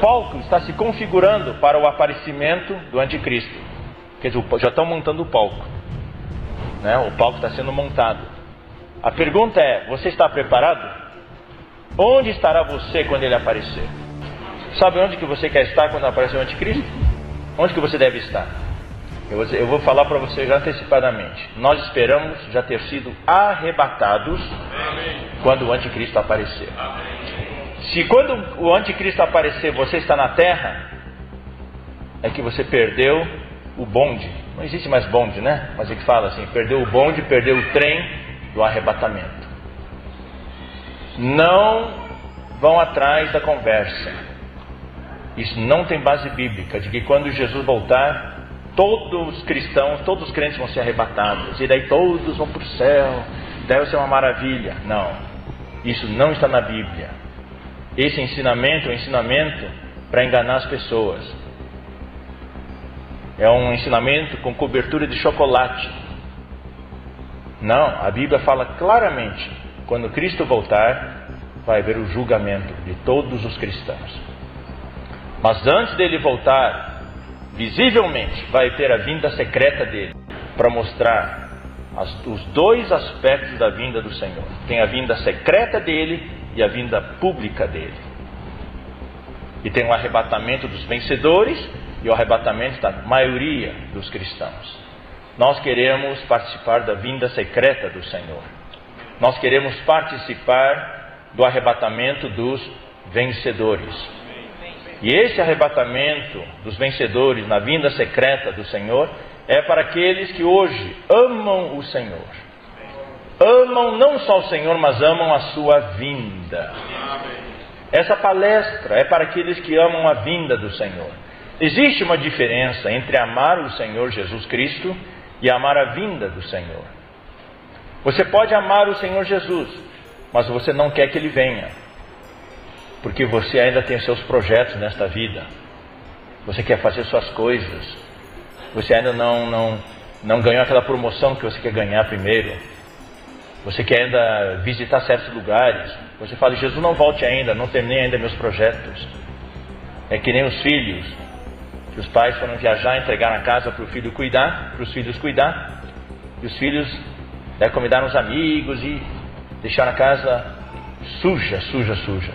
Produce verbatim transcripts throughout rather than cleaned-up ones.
palco está se configurando para o aparecimento do anticristo. Quer dizer, já estão montando o palco, né? O palco está sendo montado. A pergunta é, você está preparado? Onde estará você quando ele aparecer? Sabe onde que você quer estar quando aparecer o anticristo? Onde que você deve estar? Eu vou, eu vou falar para você já antecipadamente. Nós esperamos já ter sido arrebatados quando o anticristo aparecer. Se quando o anticristo aparecer você está na terra, é que você perdeu o bonde. Não existe mais bonde, né? Mas é que fala assim, perdeu o bonde, perdeu o trem do arrebatamento. Não vão atrás da conversa. Isso não tem base bíblica, de que quando Jesus voltar, todos os cristãos, todos os crentes vão ser arrebatados, e daí todos vão para o céu, deve ser uma maravilha. Não, isso não está na Bíblia. Esse ensinamento é um ensinamento para enganar as pessoas. É um ensinamento com cobertura de chocolate. Não, a Bíblia fala claramente, quando Cristo voltar, vai haver o julgamento de todos os cristãos. Mas antes dele voltar, visivelmente, vai ter a vinda secreta dele, para mostrar as, os dois aspectos da vinda do Senhor. Tem a vinda secreta dele e a vinda pública dele. E tem o arrebatamento dos vencedores e o arrebatamento da maioria dos cristãos. Nós queremos participar da vinda secreta do Senhor. Nós queremos participar do arrebatamento dos vencedores. E esse arrebatamento dos vencedores na vinda secreta do Senhor é para aqueles que hoje amam o Senhor. Amam não só o Senhor, mas amam a sua vinda. Essa palestra é para aqueles que amam a vinda do Senhor. Existe uma diferença entre amar o Senhor Jesus Cristo e amar a vinda do Senhor. Você pode amar o Senhor Jesus, mas você não quer que Ele venha, porque você ainda tem seus projetos nesta vida. Você quer fazer suas coisas. Você ainda não, não, não ganhou aquela promoção que você quer ganhar primeiro. Você quer ainda visitar certos lugares. Você fala, Jesus, não volte ainda, não terminei ainda meus projetos. É que nem os filhos, que os pais foram viajar, entregar na casa para o filho cuidar, para os filhos cuidar, e os filhos daí convidaram os amigos e deixaram a casa suja, suja, suja.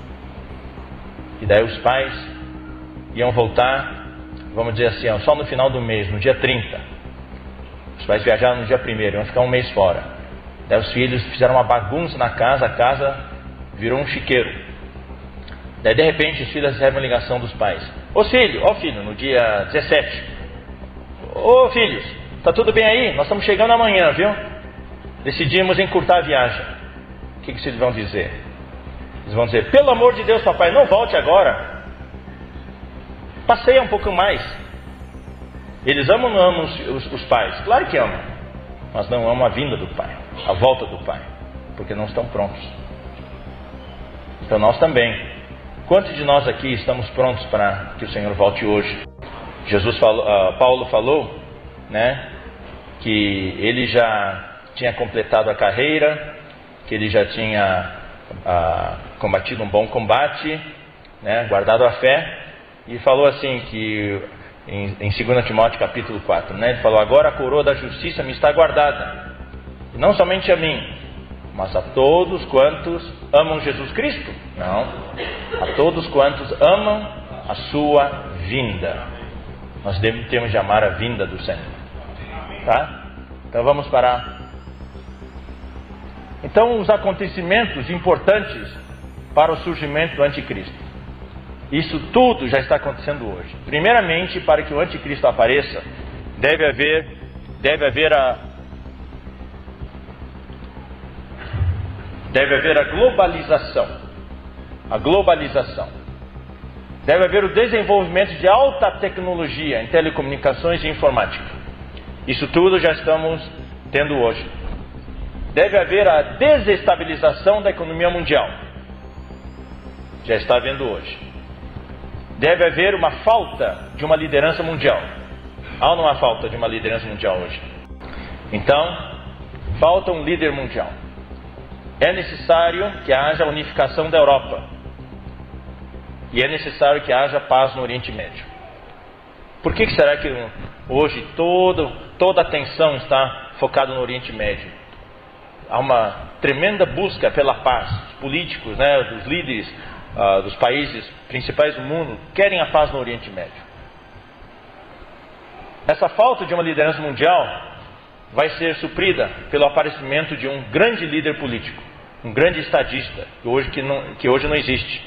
E daí os pais iam voltar, vamos dizer assim, só no final do mês, no dia trinta. Os pais viajaram no dia primeiro, iam ficar um mês fora. Daí os filhos fizeram uma bagunça na casa, a casa virou um chiqueiro. Daí de repente os filhos recebem uma ligação dos pais. Ô filho, ó filho, no dia dezessete. Ô filhos, tá tudo bem aí? Nós estamos chegando amanhã, viu? Decidimos encurtar a viagem. O que, que vocês vão dizer? Eles vão dizer, pelo amor de Deus papai, não volte agora. Passeia um pouco mais. Eles amam ou não amam os, os, os pais? Claro que amam. Mas não amam a vinda do pai, a volta do pai, porque não estão prontos. Então nós também. Quantos de nós aqui estamos prontos para que o Senhor volte hoje? Jesus falou, uh, Paulo falou, né, que ele já tinha completado a carreira, que ele já tinha uh, combatido um bom combate, né, guardado a fé, e falou assim que em, em dois Timóteo capítulo quatro, né, ele falou, agora a coroa da justiça me está guardada, e não somente a mim, mas a todos quantos amam Jesus Cristo? Não, a todos quantos amam a sua vinda. Nós temos de amar a vinda do Senhor, tá? Então vamos parar. Então os acontecimentos importantes para o surgimento do anticristo. Isso tudo já está acontecendo hoje. Primeiramente, para que o anticristo apareça, deve haver, deve haver a Deve haver a globalização. A globalização. Deve haver o desenvolvimento de alta tecnologia em telecomunicações e informática. Isso tudo já estamos tendo hoje. Deve haver a desestabilização da economia mundial. Já está havendo hoje. Deve haver uma falta de uma liderança mundial. Há ou não há falta de uma liderança mundial hoje? Então, falta um líder mundial. É necessário que haja a unificação da Europa. E é necessário que haja paz no Oriente Médio. Por que será que hoje todo, toda a atenção está focada no Oriente Médio? Há uma tremenda busca pela paz. Os políticos, né, os líderes uh, dos países principais do mundo querem a paz no Oriente Médio. Essa falta de uma liderança mundial vai ser suprida pelo aparecimento de um grande líder político, um grande estadista, que hoje, que não, que hoje não existe.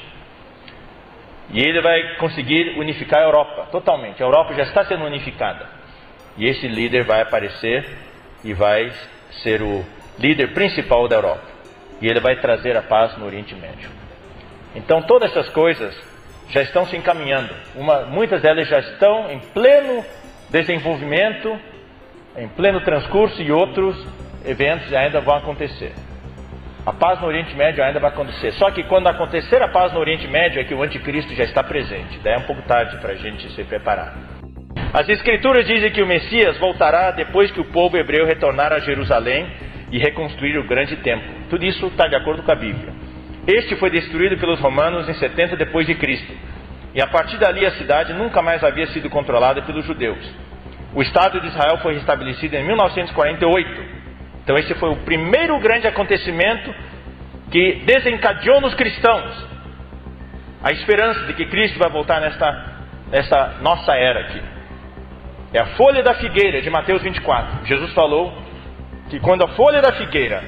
E ele vai conseguir unificar a Europa totalmente. A Europa já está sendo unificada. E esse líder vai aparecer e vai ser o líder principal da Europa. E ele vai trazer a paz no Oriente Médio. Então todas essas coisas já estão se encaminhando. Uma, muitas delas já estão em pleno desenvolvimento, em pleno transcurso, e outros eventos ainda vão acontecer. A paz no Oriente Médio ainda vai acontecer. Só que quando acontecer a paz no Oriente Médio é que o anticristo já está presente. Daí é um pouco tarde para a gente se preparar. As Escrituras dizem que o Messias voltará depois que o povo hebreu retornar a Jerusalém e reconstruir o grande templo. Tudo isso está de acordo com a Bíblia. Este foi destruído pelos romanos em setenta depois de Cristo. E a partir dali a cidade nunca mais havia sido controlada pelos judeus. O Estado de Israel foi restabelecido em mil novecentos e quarenta e oito. Então esse foi o primeiro grande acontecimento que desencadeou nos cristãos a esperança de que Cristo vai voltar nesta, nesta nossa era aqui. É a folha da figueira de Mateus vinte e quatro. Jesus falou que quando a folha da figueira,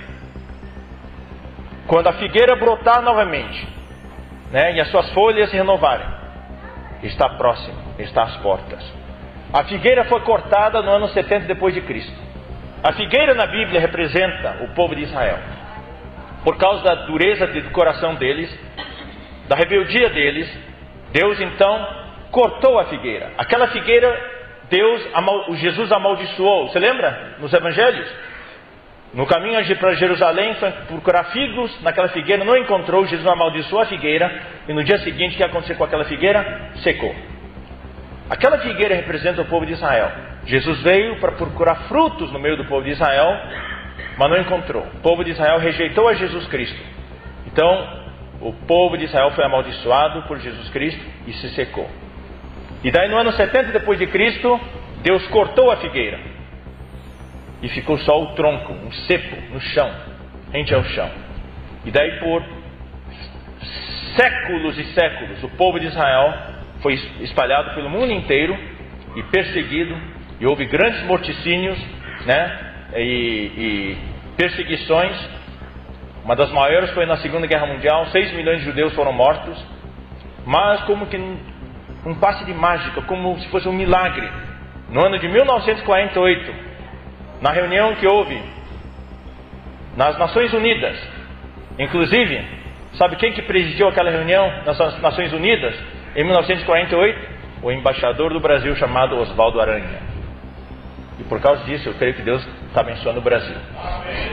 quando a figueira brotar novamente, né, e as suas folhas se renovarem, está próximo, está às portas. A figueira foi cortada no ano setenta depois de Cristo. A figueira na Bíblia representa o povo de Israel. Por causa da dureza do coração deles, da rebeldia deles, Deus então cortou a figueira. Aquela figueira, Deus, Jesus amaldiçoou. Você lembra? Nos evangelhos? No caminho para Jerusalém, foi procurar figos naquela figueira, não encontrou, Jesus amaldiçoou a figueira, e no dia seguinte, o que aconteceu com aquela figueira? Secou. Aquela figueira representa o povo de Israel. Jesus veio para procurar frutos no meio do povo de Israel, mas não encontrou. O povo de Israel rejeitou a Jesus Cristo. Então, o povo de Israel foi amaldiçoado por Jesus Cristo e se secou. E daí no ano setenta depois de Cristo, Deus cortou a figueira. E ficou só o tronco, um cepo no chão, rente ao chão. E daí por séculos e séculos, o povo de Israel foi espalhado pelo mundo inteiro e perseguido, e houve grandes morticínios, né, e, e perseguições. Uma das maiores foi na Segunda Guerra Mundial, seis milhões de judeus foram mortos, mas como que um, um passe de mágica, como se fosse um milagre. No ano de mil novecentos e quarenta e oito, na reunião que houve nas Nações Unidas, inclusive, sabe quem que presidiu aquela reunião nas Nações Unidas? Em mil novecentos e quarenta e oito, o embaixador do Brasil chamado Oswaldo Aranha. E por causa disso, eu creio que Deus está abençoando o Brasil. Amém.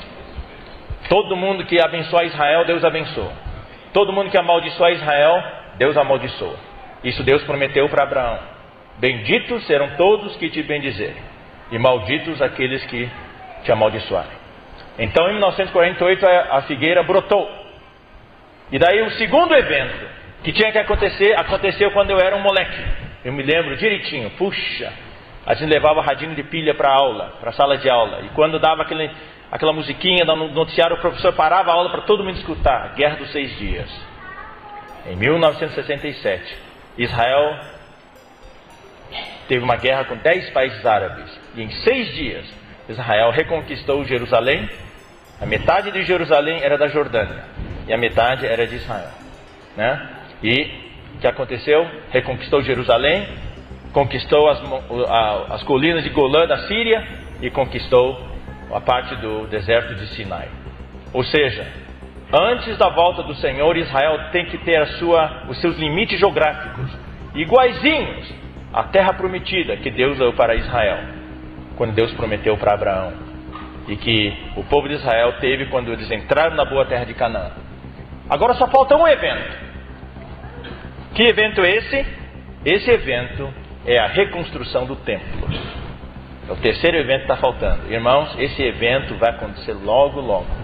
Todo mundo que abençoa Israel, Deus abençoa. Todo mundo que amaldiçoa Israel, Deus amaldiçoa. Isso Deus prometeu para Abraão. Benditos serão todos que te bendizerem, e malditos aqueles que te amaldiçoarem. Então, em mil novecentos e quarenta e oito, a figueira brotou. E daí o segundo evento que tinha que acontecer, aconteceu quando eu era um moleque. Eu me lembro direitinho. Puxa, a gente levava radinho de pilha para a aula, para a sala de aula. E quando dava aquele, aquela musiquinha no noticiário, o professor parava a aula para todo mundo escutar. Guerra dos Seis Dias. Em mil novecentos e sessenta e sete, Israel teve uma guerra com dez países árabes. E em seis dias, Israel reconquistou Jerusalém. A metade de Jerusalém era da Jordânia e a metade era de Israel, né? E o que aconteceu? Reconquistou Jerusalém, conquistou as, as colinas de Golã da Síria e conquistou a parte do deserto de Sinai. Ou seja, antes da volta do Senhor, Israel tem que ter a sua, os seus limites geográficos iguaizinhos à terra prometida que Deus deu para Israel, quando Deus prometeu para Abraão, e que o povo de Israel teve quando eles entraram na boa terra de Canaã. Agora só falta um evento. Que evento é esse? Esse evento é a reconstrução do templo. É o terceiro evento que está faltando. Irmãos, esse evento vai acontecer logo, logo.